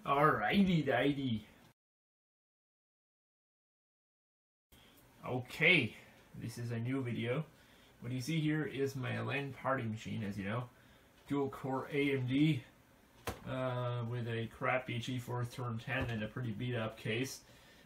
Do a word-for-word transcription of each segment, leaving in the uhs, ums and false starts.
Alrighty, righty. Okay, this is a new video. What you see here is my LAN party machine, as you know. Dual core A M D uh, with a crappy G four thirty and a pretty beat up case.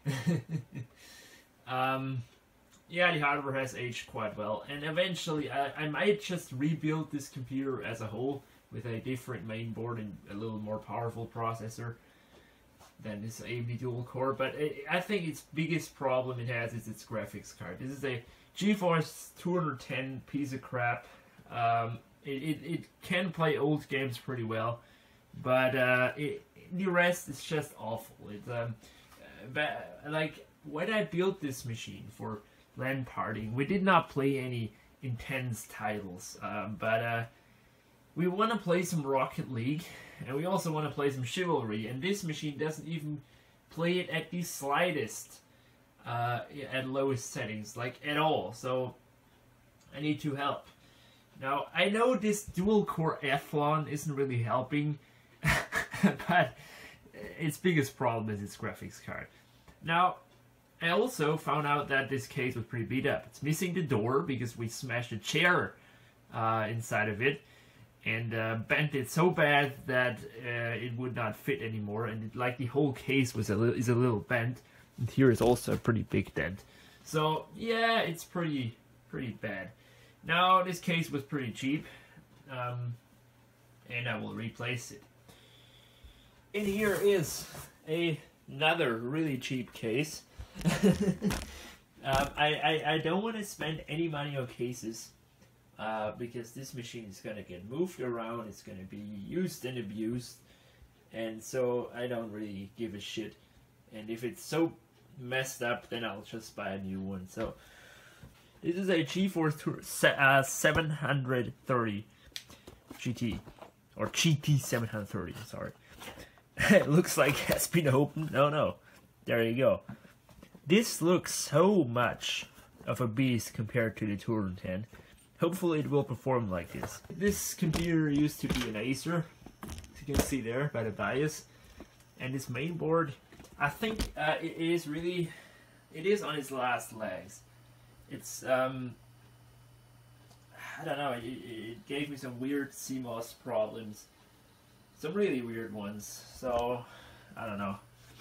um, yeah, the hardware has aged quite well, and eventually I, I might just rebuild this computer as a whole with a different main board and a little more powerful processor than this A M D dual core. But it, I think its biggest problem it has is its graphics card. This is a GeForce two ten piece of crap. Um, it, it, it can play old games pretty well, but uh, it, the rest is just awful. It's um, but like when I built this machine for LAN partying, we did not play any intense titles, um, but uh, we want to play some Rocket League, and we also want to play some Chivalry, and this machine doesn't even play it at the slightest uh, at lowest settings, like at all, so I need to help. Now, I know this dual-core Athlon isn't really helping, but its biggest problem is its graphics card. Now, I also found out that this case was pretty beat up. It's missing the door because we smashed a chair uh, inside of it, and uh, bent it so bad that uh, it would not fit anymore, and it, like the whole case was a little, is a little bent, and here is also a pretty big dent. So yeah, it's pretty pretty bad. Now this case was pretty cheap, um, and I will replace it. In here is a, another really cheap case. um, I, I, I don't want to spend any money on cases. Uh, because this machine is going to get moved around, it's going to be used and abused, and so I don't really give a shit. And if it's so messed up, then I'll just buy a new one. So this is a GeForce seven thirty G T, or G T seven thirty, sorry. It looks like it has been opened. No, no. There you go. This looks so much of a beast compared to the two ten. Hopefully it will perform like this. This computer used to be an Acer, as you can see there by the bias. And this main board, I think uh, it is really, it is on its last legs. It's, um, I don't know, it, it gave me some weird C MOS problems. Some really weird ones. So, I don't know.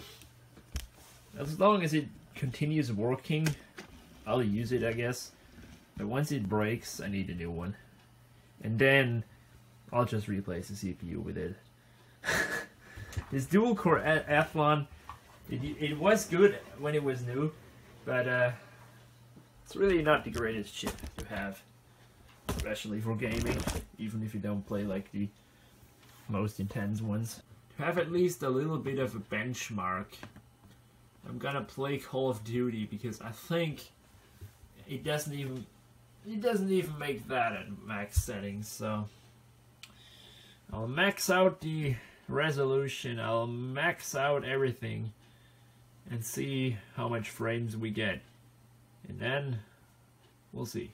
As long as it continues working, I'll use it, I guess. But once it breaks, I need a new one. And then, I'll just replace the C P U with it. This dual-core Athlon, it, it was good when it was new, but uh, it's really not the greatest chip to have. Especially for gaming, even if you don't play like the most intense ones. To have at least a little bit of a benchmark, I'm gonna play Call of Duty because I think it doesn't even It doesn't even make that at max settings, so I'll max out the resolution, I'll max out everything, and see how much frames we get. And then, we'll see.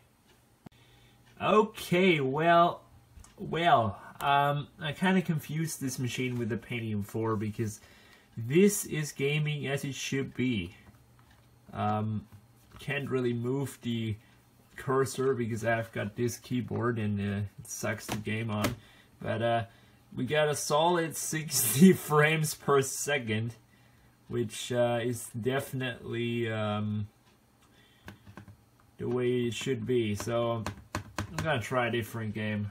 Okay, well, well, um, I kind of confused this machine with the Pentium four because this is gaming as it should be. Um, can't really move the cursor because I've got this keyboard and uh, it sucks to game on, but uh, we got a solid sixty frames per second, which uh, is definitely um, the way it should be. So I'm gonna try a different game.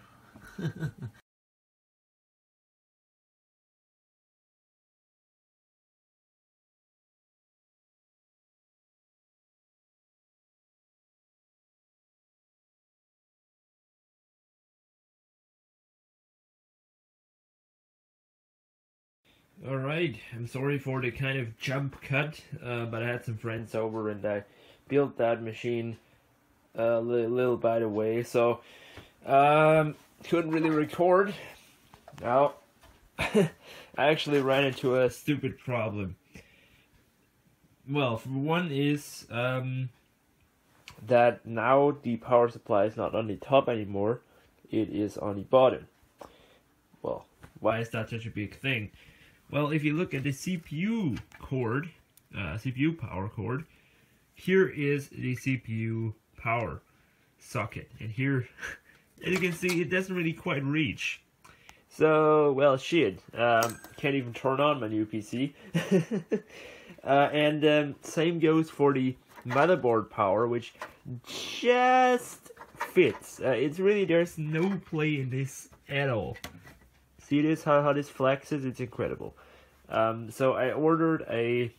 Alright, I'm sorry for the kind of jump cut, uh, but I had some friends over and I built that machine a li little by the way, so um, couldn't really record. Now, I actually ran into a stupid problem. Well, for one is um, that now the power supply is not on the top anymore, it is on the bottom. Well, why is that such a big thing? Well, if you look at the C P U cord, uh, C P U power cord, here is the C P U power socket, and here, as you can see, it doesn't really quite reach. So, well, shit, um, can't even turn on my new P C. uh, and um, same goes for the motherboard power, which just fits. Uh, it's really, there's no play in this at all. See this, how, how this flexes? It's incredible. Um, so I ordered a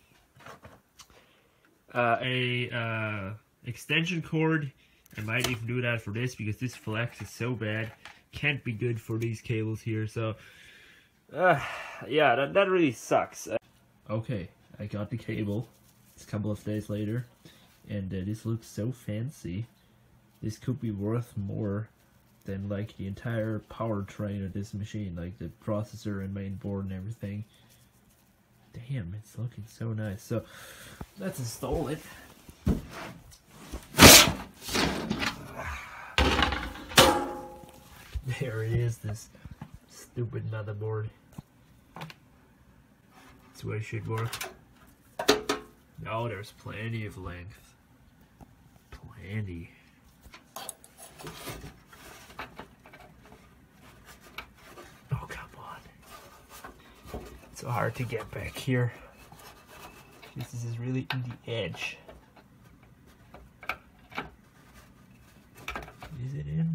uh, a uh, extension cord. I might even do that for this because this flex is so bad. Can't be good for these cables here, so uh, yeah, that, that really sucks. Uh, okay, I got the cable. It's a couple of days later, and uh, this looks so fancy. This could be worth more than like the entire powertrain of this machine, like the processor and main board and everything. Damn, it's looking so nice. So let's install it. There it is, this stupid motherboard. That's where it should work. Oh, there's plenty of length. Plenty. Oh, come on. It's so hard to get back here. This is really in the edge. Is it in?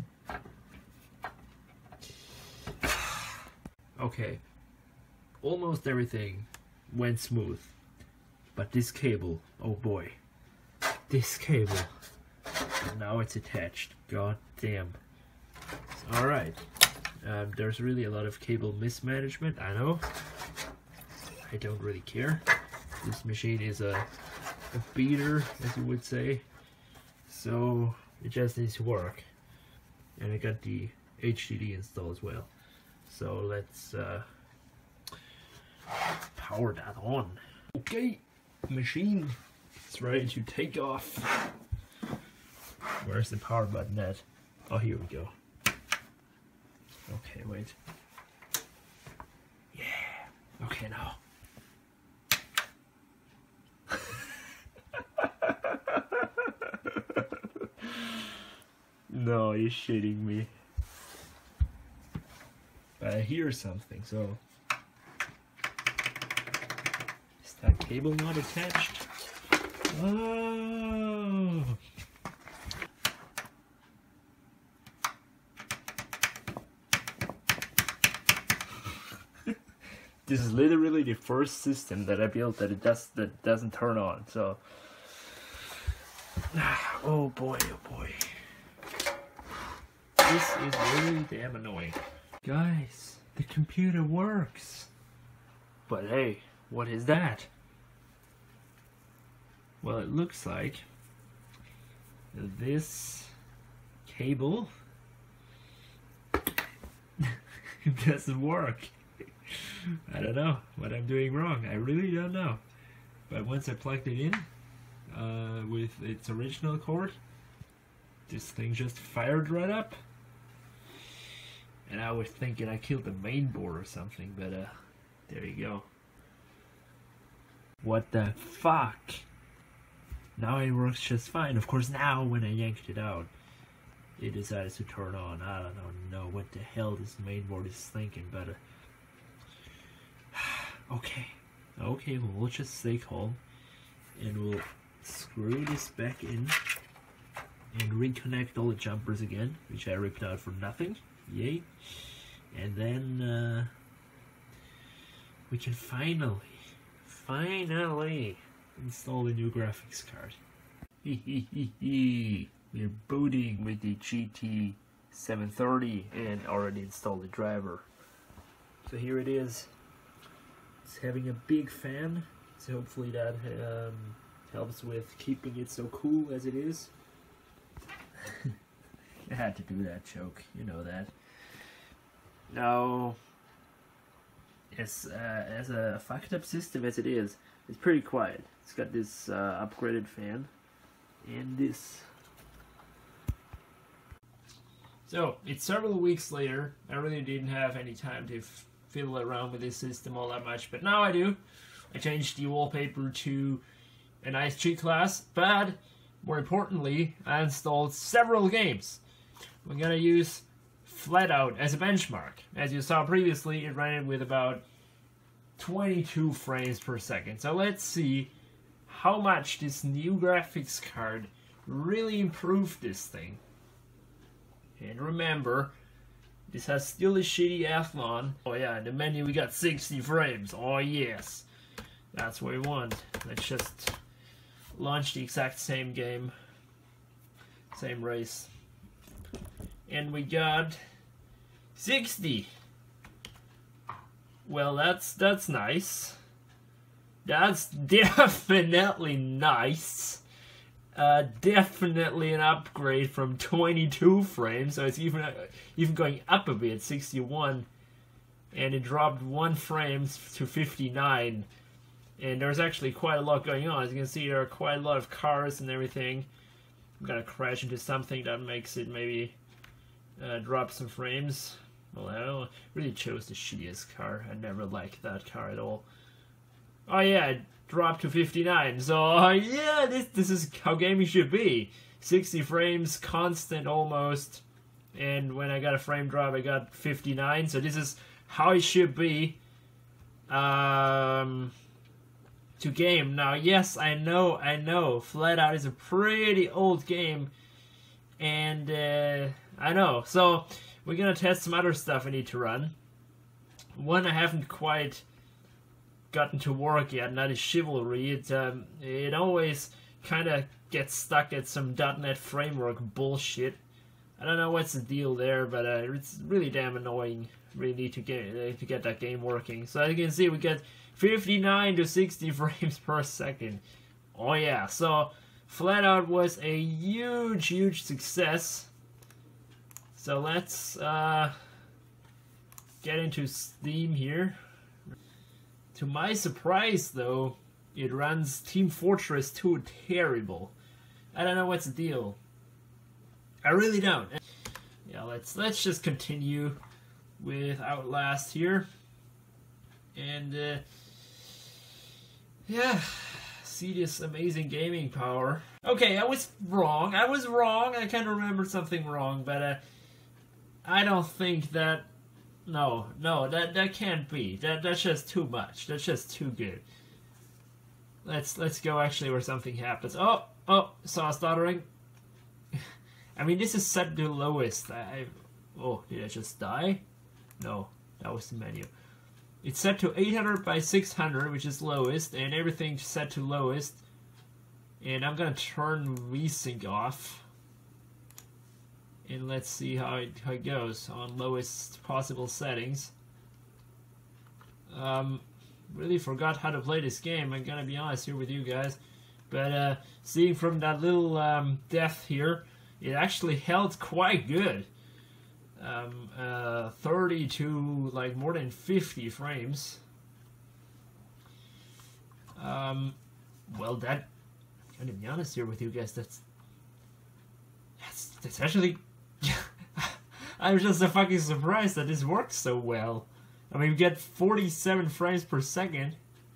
Okay, almost everything went smooth, but this cable, oh boy, this cable, and now it's attached, god damn. Alright, um, there's really a lot of cable mismanagement, I know, I don't really care. This machine is a, a beater, as you would say, so it just needs to work. And I got the H D D installed as well. So let's uh, power that on. Okay, machine is ready to take off. Where's the power button at? Oh, here we go. Okay, wait. Yeah. Okay, now. No, you're shitting me. But I hear something, so is that cable not attached? Oh. This is literally the first system that I built that it does that doesn't turn on. So, oh boy, oh boy, this is really damn annoying. Guys, the computer works. But hey, what is that? Well, it looks like this cable doesn't work. I don't know what I'm doing wrong. I really don't know. But once I plugged it in uh, with its original cord, this thing just fired right up. And I was thinking I killed the main board or something, but uh, there you go. What the fuck? Now it works just fine. Of course, now when I yanked it out, it decided to turn on. I don't know what the hell this main board is thinking, but uh, okay. Okay, well, we'll just stay calm and we'll screw this back in and reconnect all the jumpers again, which I ripped out for nothing. Yay. And then uh, we can finally, finally install the new graphics card. We're booting with the G T seven thirty and already installed the driver. So here it is. It's having a big fan, so hopefully that um, helps with keeping it so cool as it is. I had to do that joke, you know that. Now, as, uh, as a fucked up system as it is, it's pretty quiet. It's got this uh, upgraded fan and this. So, it's several weeks later. I really didn't have any time to f fiddle around with this system all that much, but now I do. I changed the wallpaper to a nice G-Class, but more importantly, I installed several games. We're gonna use Flatout as a benchmark. As you saw previously, it ran it with about twenty-two frames per second. So let's see how much this new graphics card really improved this thing. And remember, this has still a shitty Athlon. Oh yeah, in the menu we got sixty frames. Oh yes, that's what we want. Let's just launch the exact same game, same race, and we got sixty. Well, that's that's nice. That's definitely nice. Uh, definitely an upgrade from twenty-two frames, so it's even even going up a bit, sixty-one, and it dropped one frame to fifty-nine. And there's actually quite a lot going on. As you can see, there are quite a lot of cars and everything. I'm gonna crash into something that makes it maybe uh, drop some frames. Well, I don't, really chose the shittiest car. I never liked that car at all. Oh yeah, it dropped to fifty-nine. So uh, yeah, this this is how gaming should be. sixty frames, constant almost. And when I got a frame drop, I got fifty-nine. So this is how it should be. Um... To game. Now, yes, I know, I know, Flatout is a pretty old game, and uh, I know. So, we're gonna test some other stuff I need to run. One I haven't quite gotten to work yet, and that is Chivalry. It, um, it always kind of gets stuck at some dot net framework bullshit. I don't know what's the deal there, but uh, it's really damn annoying. Really need to get, uh, to get that game working. So, as you can see, we get fifty-nine to sixty frames per second. Oh yeah, so Flatout was a huge, huge success. So let's uh, get into Steam here. To my surprise though, it runs Team Fortress two terrible. I don't know what's the deal. I really don't. Yeah, let's let's just continue with Outlast here. And uh, yeah, see this amazing gaming power. Okay, I was wrong. I was wrong. I kind of remembered something wrong, but uh, I don't think that. No, no, that that can't be. That that's just too much. That's just too good. Let's let's go actually where something happens. Oh, oh, saw stuttering. I mean, this is set to lowest. I. Oh, did I just die? No, that was the menu. It's set to eight hundred by six hundred, which is lowest, and everything's set to lowest. And I'm gonna turn VSync off. And let's see how it, how it goes on lowest possible settings. Um, really forgot how to play this game, I'm gonna be honest here with you guys. But uh, seeing from that little um, death here, it actually held quite good. Um, uh, thirty to like more than fifty frames. Um, well, that, I'm gonna be honest here with you guys, that's, that's, that's actually, I'm just so fucking surprised that this works so well. I mean, we get forty-seven frames per second.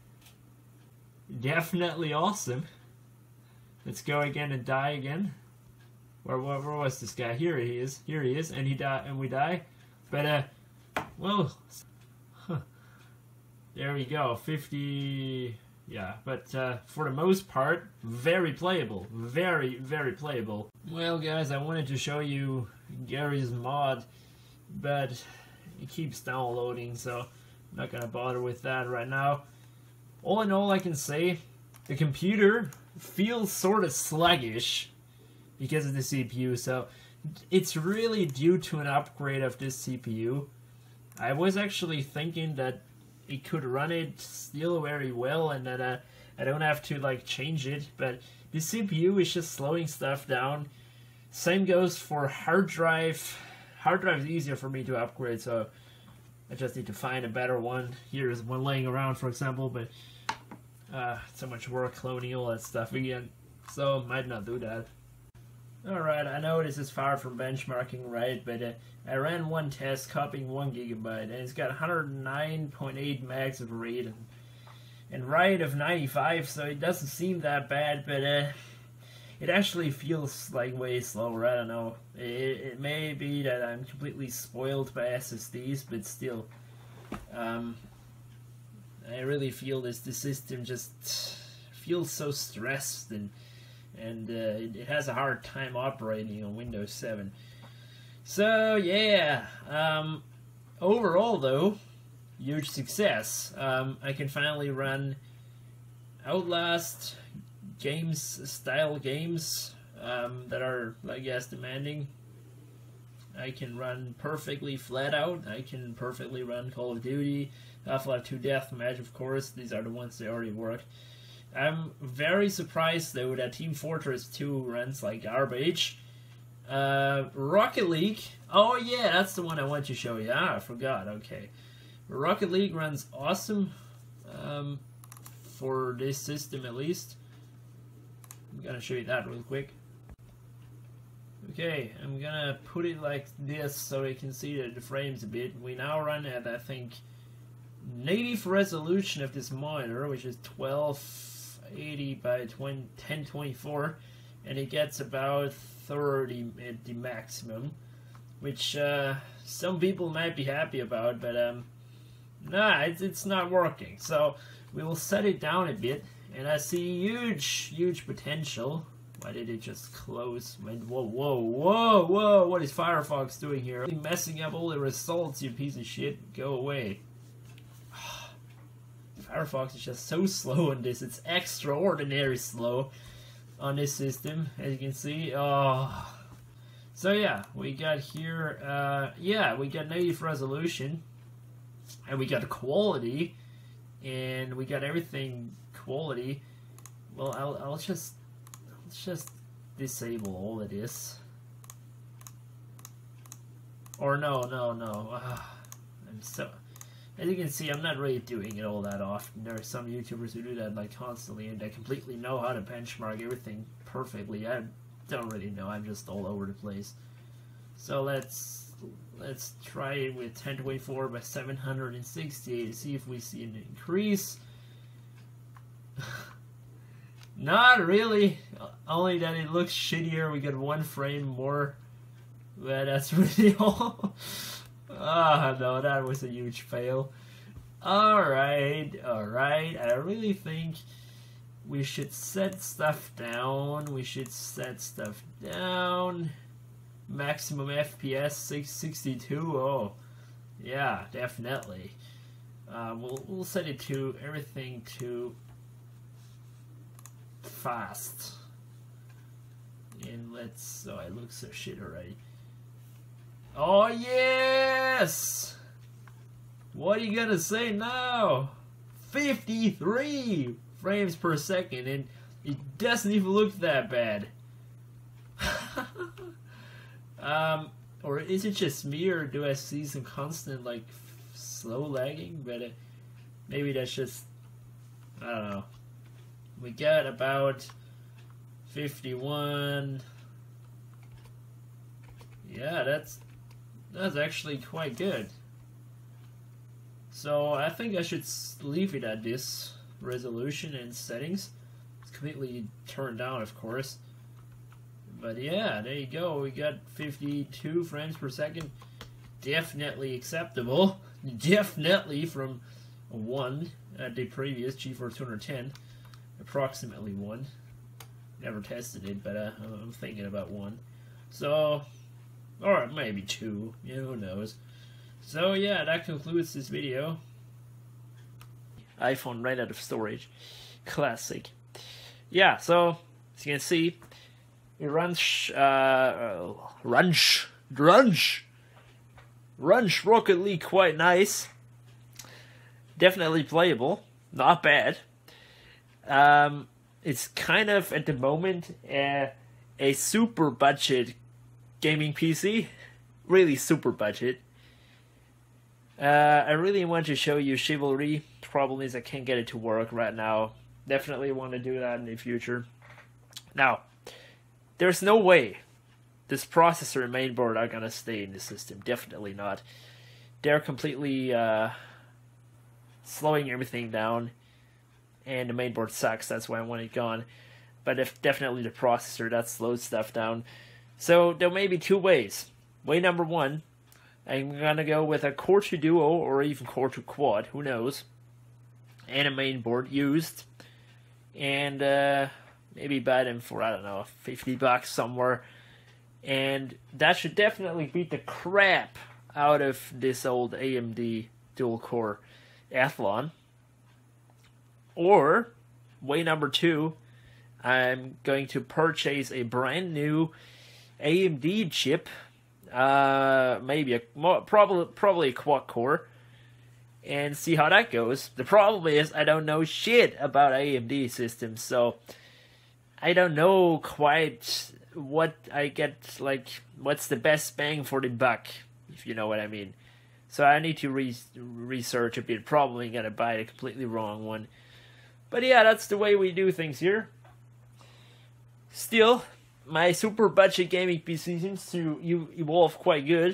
Definitely awesome. Let's go again and die again. Where, where, where was this guy? Here he is. Here he is, and he die, and we die. But uh, well, huh. There we go. fifty. Yeah, but uh, for the most part, very playable. Very, very playable. Well, guys, I wanted to show you Gary's mod, but it keeps downloading, so I'm not gonna bother with that right now. All in all, I can say the computer feels sort of sluggish because of the C P U, so it's really due to an upgrade of this C P U. I was actually thinking that it could run it still very well and that uh, I don't have to like change it, but the C P U is just slowing stuff down. Same goes for hard drive. Hard drive is easier for me to upgrade, so I just need to find a better one. Here's one laying around, for example, but uh, so much work cloning all that stuff again, so might not do that. Alright, I know this is far from benchmarking, right? But uh, I ran one test copying one gigabyte, and it's got one hundred nine point eight megs of read and, and write of ninety-five, so it doesn't seem that bad, but uh, it actually feels like way slower. I don't know. It, it may be that I'm completely spoiled by S S Ds, but still, um, I really feel this the system just feels so stressed, and and uh, it, it has a hard time operating on Windows seven. So yeah, um, overall though, huge success. Um, I can finally run Outlast games, style games um, that are, I guess, demanding. I can run perfectly flat out. I can perfectly run Call of Duty, Half-Life two Deathmatch, of course. These are the ones that already work. I'm very surprised though that Team Fortress two runs like garbage. Uh, Rocket League. Oh yeah, that's the one I want to show you. Ah, I forgot. Okay, Rocket League runs awesome um, for this system at least. I'm gonna show you that real quick. Okay, I'm gonna put it like this so you can see the frames a bit. We now run at, I think, native resolution of this monitor, which is twelve eighty by ten twenty-four, and it gets about thirty at the maximum, which uh, some people might be happy about, but um, nah, it's, it's not working. So we will set it down a bit, and I see huge, huge potential. Why did it just close? Whoa, whoa, whoa, whoa! What is Firefox doing here? You're messing up all the results, you piece of shit. Go away. Firefox is just so slow on this. It's extraordinary slow on this system, as you can see. Oh. So yeah, we got here, uh, yeah, we got native resolution, and we got quality, and we got everything quality. Well, I'll, I'll just, let's just disable all of this. Or no, no, no. Uh, I'm so... As you can see, I'm not really doing it all that often. There are some YouTubers who do that like constantly, and they completely know how to benchmark everything perfectly. I don't really know. I'm just all over the place. So let's let's try it with ten twenty-four by seven hundred sixty-eight to see if we see an increase. Not really. Only that it looks shittier. We get one frame more. But that's really all. Ah, oh, no, that was a huge fail. Alright, alright. I really think we should set stuff down. We should set stuff down. Maximum F P S six sixty-two. Oh, yeah, definitely. Uh, we'll, we'll set it to everything to fast. And let's... Oh, it looks so shit already. Oh, yes! What are you gonna say now? fifty-three frames per second, and it doesn't even look that bad. um, or is it just me, or do I see some constant, like, slow lagging? But uh, maybe that's just, I don't know. We got about fifty-one. Yeah, that's... That's actually quite good. So I think I should leave it at this resolution and settings. It's completely turned down, of course. But yeah, there you go. We got fifty-two frames per second. Definitely acceptable. Definitely from one at the previous G four two ten. Approximately one. Never tested it, but uh, I'm thinking about one. So... Or maybe two, yeah, who knows. So yeah, that concludes this video. iPhone right out of storage. Classic. Yeah, so, as you can see, it runs, uh, runs, runs, runs Rocket League quite nice. Definitely playable, not bad. Um, it's kind of, at the moment, uh, a super budget gaming P C, really super budget. Uh, I really want to show you Chivalry. Problem is I can't get it to work right now. Definitely want to do that in the future. Now, there's no way this processor and mainboard are gonna stay in the system. Definitely not. They're completely uh, slowing everything down, and the mainboard sucks. That's why I want it gone. But if definitely the processor that slows stuff down. So there may be two ways. Way number one, I'm gonna go with a Core two Duo or even Core two Quad. Who knows? And a mainboard used, and uh, maybe buy them for, I don't know, fifty bucks somewhere. And that should definitely beat the crap out of this old A M D dual core Athlon. Or way number two, I'm going to purchase a brand new A M D chip, uh, maybe a more, probably probably a quad core, and see how that goes. The problem is I don't know shit about A M D systems, so I don't know quite what I get, like what's the best bang for the buck, if you know what I mean. So I need to re research a bit. Probably gonna buy a completely wrong one, but yeah, that's the way we do things here. Still, my super budget gaming P C seems to evolve quite good.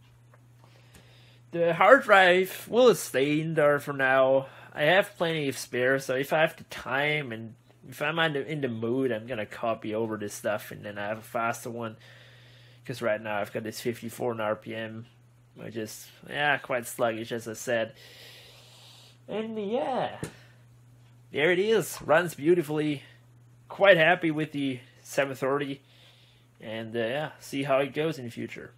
The hard drive will stay in there for now. I have plenty of spare, so if I have the time and if I'm in the, in the mood, I'm gonna copy over this stuff, and then I have a faster one. Because right now I've got this fifty-four R P M, which is, yeah, quite sluggish, as I said. And yeah, there it is. Runs beautifully. Quite happy with the seven thirty. And uh, yeah, see how it goes in the future.